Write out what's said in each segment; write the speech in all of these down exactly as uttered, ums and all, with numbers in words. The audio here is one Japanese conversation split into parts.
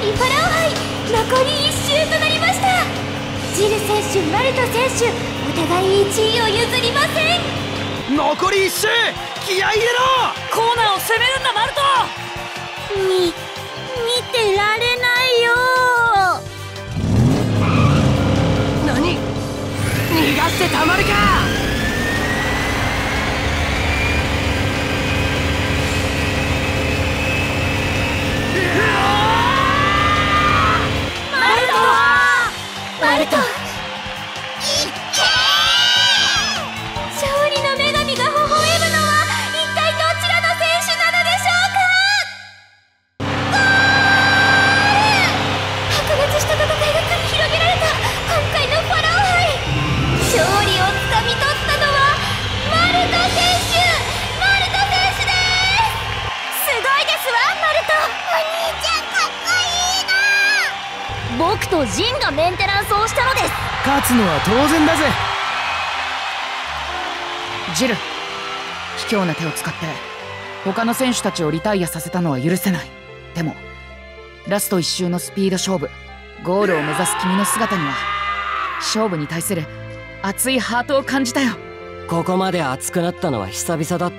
プリファラオ杯残りいっ周となりました。ジル選手、マルト選手、お互いいちいを譲りません。 残りいっ周、気合い入れろ。 コーナーを攻めるんだマルト。 み見てられないよ。 何、逃がしてたまるか。 マルト、いっけー。勝利の女神が微笑むのは一体どちらの選手なのでしょうか。ゴール。白熱した戦いが繰り広げられた今回のファラオ杯。勝利をつかみ取ったのはマルト選手。マルト選手です。すごいですわマルト。お兄ちゃんかっこいいな。僕とジンがメンテナンスをしたのです。 勝つのは当然だぜ。 ジル、卑怯な手を使って他の選手たちをリタイアさせたのは許せない。でもラストいっ周のスピード勝負、ゴールを目指す君の姿には勝負に対する熱いハートを感じたよ。 ここまで熱くなったのは久々だった。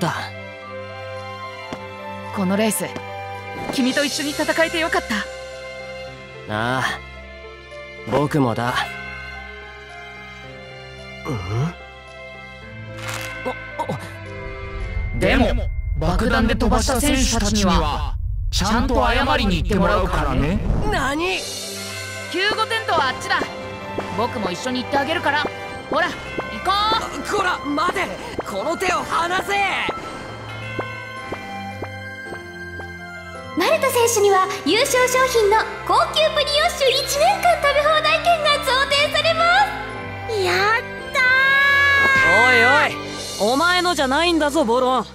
このレース君と一緒に戦えてよかった。 ああ、僕もだ。 でも爆弾で飛ばした選手たちにはちゃんと謝りに行ってもらうからね。 何、 救護テントはあっちだ。僕も一緒に行ってあげるから、ほら行こう。 こら待て、この手を離せ。 マルト選手には優勝商品の高級ブリオッシュいちねんかん食べ放題券が贈呈されます。やったー。 おいおい、お前のじゃないんだぞボロン。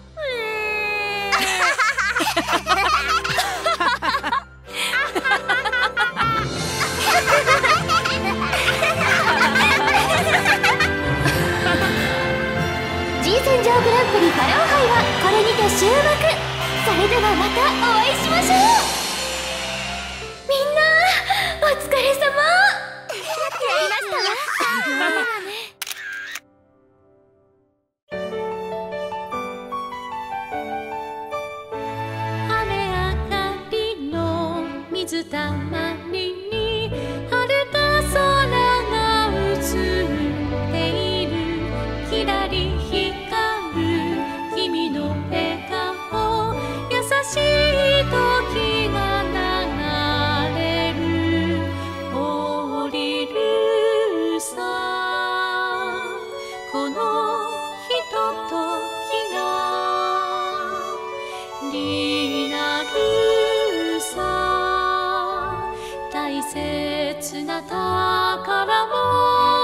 G 戦場グランプリファラオ杯はこれにて終幕。それではまたお会いしましょう。みんなお疲れ様。やりましたわ。雨上がりの水たまりに晴れた空が映っている。きらり光る君の笑顔、優しい時が流れる。降りるさこのひとときがになるさ。大切な宝物